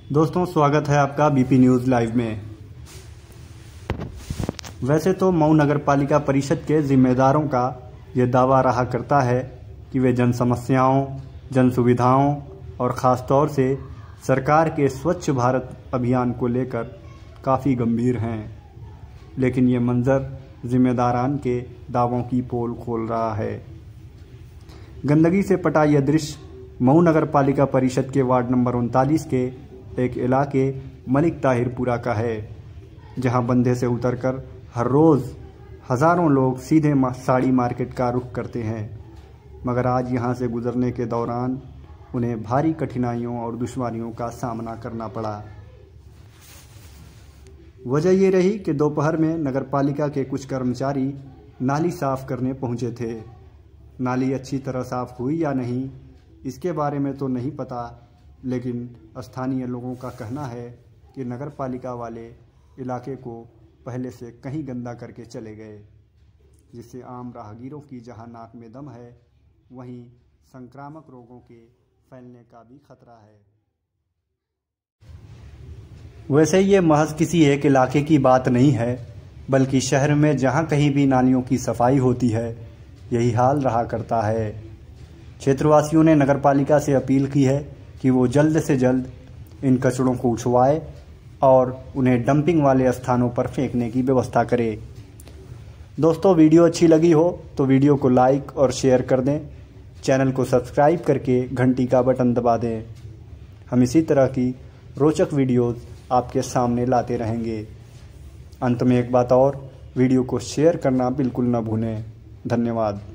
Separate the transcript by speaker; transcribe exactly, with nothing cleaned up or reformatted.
Speaker 1: दोस्तों, स्वागत है आपका बीपी न्यूज़ लाइव में। वैसे तो मऊ नगर पालिका परिषद के जिम्मेदारों का ये दावा रहा करता है कि वे जन समस्याओं, जन सुविधाओं और ख़ास तौर से सरकार के स्वच्छ भारत अभियान को लेकर काफ़ी गंभीर हैं, लेकिन ये मंजर जिम्मेदारान के दावों की पोल खोल रहा है। गंदगी से पटा यह दृश्य मऊ नगर पालिका परिषद के वार्ड नंबर उनतालीस के एक इलाके मलिक ताहिरपुरा का है, जहां बंधे से उतरकर हर रोज़ हज़ारों लोग सीधे साड़ी मार्केट का रुख करते हैं, मगर आज यहां से गुजरने के दौरान उन्हें भारी कठिनाइयों और दुश्वारियों का सामना करना पड़ा। वजह ये रही कि दोपहर में नगर पालिका के कुछ कर्मचारी नाली साफ़ करने पहुंचे थे। नाली अच्छी तरह साफ़ हुई या नहीं, इसके बारे में तो नहीं पता, लेकिन स्थानीय लोगों का कहना है कि नगर पालिका वाले इलाके को पहले से कहीं गंदा करके चले गए, जिससे आम राहगीरों की जहां नाक में दम है, वहीं संक्रामक रोगों के फैलने का भी खतरा है। वैसे ये महज किसी एक इलाके की बात नहीं है, बल्कि शहर में जहां कहीं भी नालियों की सफाई होती है, यही हाल रहा करता है। क्षेत्रवासियों ने नगरपालिका से अपील की है कि वो जल्द से जल्द इन कचड़ों को उठवाए और उन्हें डंपिंग वाले स्थानों पर फेंकने की व्यवस्था करे। दोस्तों, वीडियो अच्छी लगी हो तो वीडियो को लाइक और शेयर कर दें, चैनल को सब्सक्राइब करके घंटी का बटन दबा दें। हम इसी तरह की रोचक वीडियोज़ आपके सामने लाते रहेंगे। अंत में एक बात और, वीडियो को शेयर करना बिल्कुल न भूलें। धन्यवाद।